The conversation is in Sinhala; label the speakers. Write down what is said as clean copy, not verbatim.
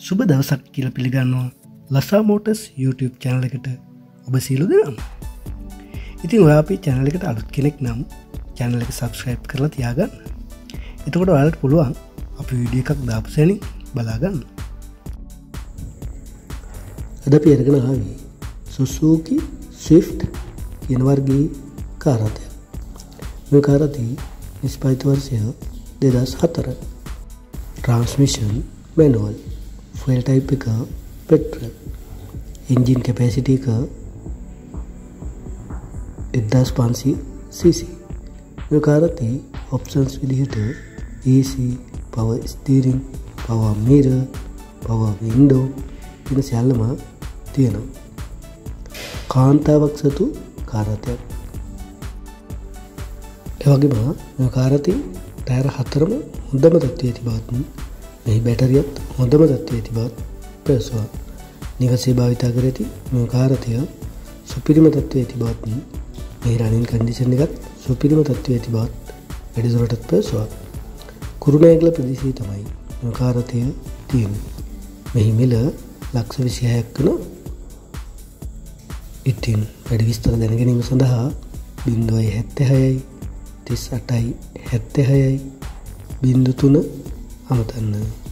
Speaker 1: සුබ දවසක් කියලා පිළිගන්නවා ලසා මෝටර්ස් YouTube channel එකට ඔබ සියලු දෙනාම. ඉතින් ඔයා අපේ channel එකට අලුත් කෙනෙක් නම් channel එක subscribe කරලා තියාගන්න. එතකොට ඔයාලට පුළුවන් අපි වීඩියෝ එකක් දාපු සැනින් බලා ගන්න. අද අපි අරගෙන ආවේ Suzuki Swift කියන වර්ගයේ කාර් රථයක්. මේ කාර් රථය නිෂ්පාදිත වර්ෂය 2004. Transmission manual, fuel type එක petrol, engine capacity එක 1500 cc. මේ කාර් රථයේ options විදිහට AC, power steering, power mirror, power window කියන සියල්ලම තියෙනවා. කාන්තාවක් සතු කාර් රථයක්. ඒ වගේම මේ කාර් රථයේ ටයර් හතරම හොඳම තත්ත්වයේ තිබවත් මෙහි බැටරියත් හොඳම තත්ත්වයේ තිබවත් පැවසුවා. නිවසේ භාවිත කර ඇති මේ කාර් රථය සුපිරිම තත්ත්වයේ තිබවත් මෙහි රනින් කන්ඩිෂන් එකත් සුපිරිම තත්ත්වයේ තිබවත් වැඩිදුරටත් පැවසුවා. කුරුණෑගල ප්‍රදේශයේ තමයි මේ කාර් රථය තියෙන්නේ. මෙහි මිල ලක්ෂ 26ක් වෙන. ඉතින් වැඩි විස්තර දැන ගැනීම සඳහා 076 38 76 03 අමතන්න.